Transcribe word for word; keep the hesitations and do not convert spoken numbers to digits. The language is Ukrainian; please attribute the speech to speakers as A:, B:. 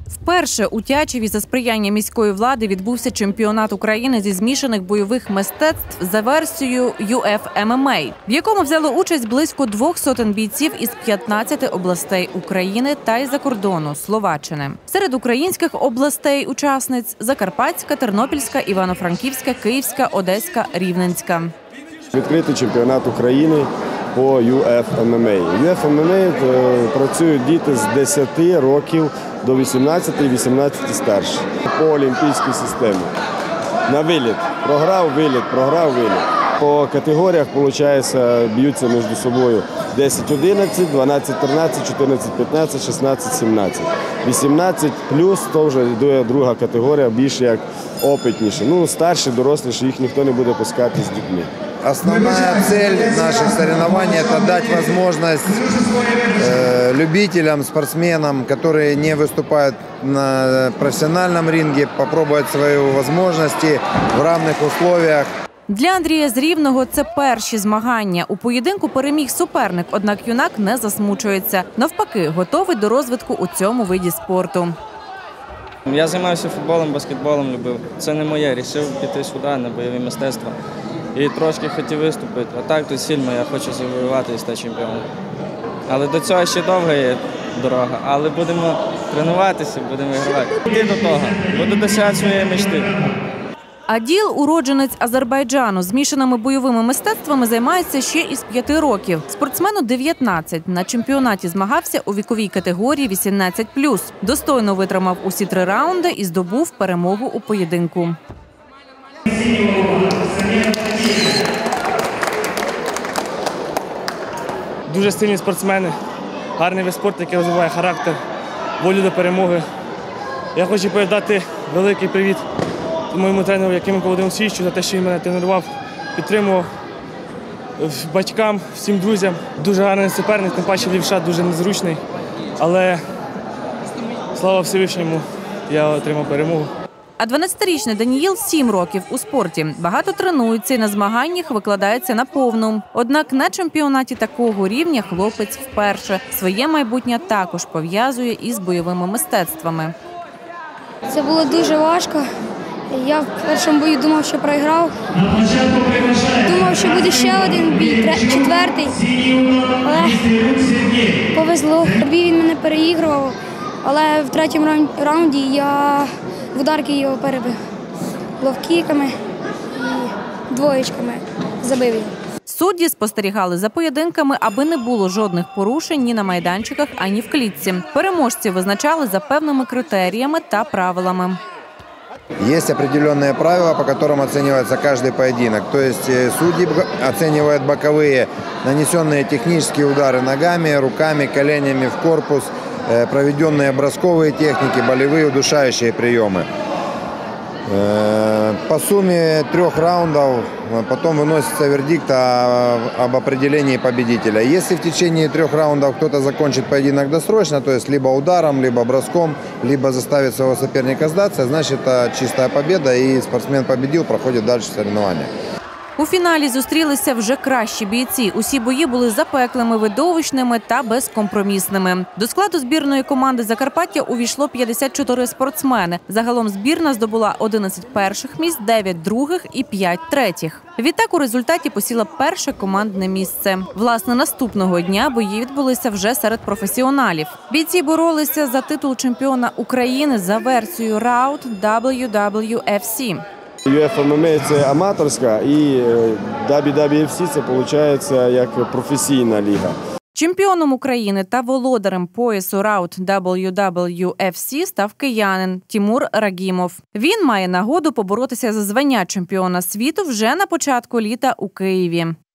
A: Вперше у Тячеві за сприяння міської влади відбувся чемпіонат України зі змішаних бойових мистецтв за версією ю еф ем ем а, в якому взяло участь близько двох сотень бійців із п'ятнадцяти областей України та із-за кордону – Словаччини. Серед українських областей-учасниць – Закарпатська, Тернопільська, Івано-Франківська, Київська, Одеська, Рівненська.
B: Відкритий чемпіонат України по ю еф ем ем а. ю еф ем ем а працюють діти з десяти років до вісімнадцяти і вісімнадцяти старші. По олімпійській системі. На виліт. Програв виліт, програв виліт. По категоріях, виходить, б'ються між собою десять одинадцять, дванадцять тринадцять, чотирнадцять п'ятнадцять, шістнадцять сімнадцять. вісімнадцять плюс – то вже йде друга категорія, більш як опитніше. Ну, старші, доросліші, їх ніхто не буде пускати з дітьми.
C: Основная цель наших соревнований – это дать возможность э, любителям, спортсменам, которые не выступают на профессиональном ринге, попробовать свои возможности в равных условиях.
A: Для Андрія з Рівного це перші змагання. У поєдинку переміг суперник, однак юнак не засмучується. Навпаки, готовий до розвитку у цьому виді спорту.
D: Я займався футболом, баскетболом любив. Це не моє, вирішив піти сюди, на бойові мистецтва. І трошки хотів виступити. А так тут сильно, я хочу завоювати і стати чемпіоном. Але до цього ще довга є дорога. Але будемо тренуватися, будемо грати. Йти до того, буду досягати своєї мечти.
A: Аділ – уродженець Азербайджану. Змішаними бойовими мистецтвами займається ще із п'яти років. Спортсмену дев'ятнадцять. На чемпіонаті змагався у віковій категорії вісімнадцять плюс. Достойно витримав усі три раунди і здобув перемогу у поєдинку.
E: Дуже сильні спортсмени, гарний вид спорту, який розвиває характер, волю до перемоги. Я хочу передати великий привіт моєму тренеру Якименку Володимиру Олексійовичу за те, що він мене тренував, підтримував, батькам, всім друзям. Дуже гарний суперник, тим паче лівша дуже незручний. Але слава Всевишньому, я отримав перемогу.
A: А дванадцятирічний Даніїл сім років у спорті. Багато тренується і на змаганнях викладається на повну. Однак на чемпіонаті такого рівня хлопець вперше. Своє майбутнє також пов'язує із бойовими мистецтвами.
F: Це було дуже важко. Я в першому бою думав, що програв. Думав, що буде ще один бій, четвертий. Але повезло. Бій він мене переігрував, але в третьому раунді я в ударки його перебив. Ловкіками і двоєчками забив його.
A: Судді спостерігали за поєдинками, аби не було жодних порушень ні на майданчиках, ані в клітці. Переможці визначали за певними критеріями та правилами.
C: Есть определенные правила, по которым оценивается каждый поединок. То есть судьи оценивают боковые нанесенные технические удары ногами, руками, коленями в корпус, проведенные бросковые техники, болевые удушающие приемы. По сумме трех раундов потом выносится вердикт об определении победителя. Если в течение трех раундов кто-то закончит поединок досрочно, то есть либо ударом, либо броском, либо заставит своего соперника сдаться, значит это чистая победа и спортсмен победил, проходит дальше соревнования.
A: У фіналі зустрілися вже кращі бійці. Усі бої були запеклими, видовищними та безкомпромісними. До складу збірної команди Закарпаття увійшло п'ятдесят чотири спортсмени. Загалом збірна здобула одинадцять перших місць, дев'ять других і п'ять третіх. Відтак у результаті посіла перше командне місце. Власне, наступного дня бої відбулися вже серед професіоналів. Бійці боролися за титул чемпіона України за версією раут дабл ю дабл ю еф сі.
B: ю еф ем ем а – це аматорська, і дабл ю дабл ю еф сі – це, виходить, як професійна ліга.
A: Чемпіоном України та володарем поясу раут дабл ю дабл ю еф сі став киянин Тімур Рагімов. Він має нагоду поборотися за звання чемпіона світу вже на початку літа у Києві.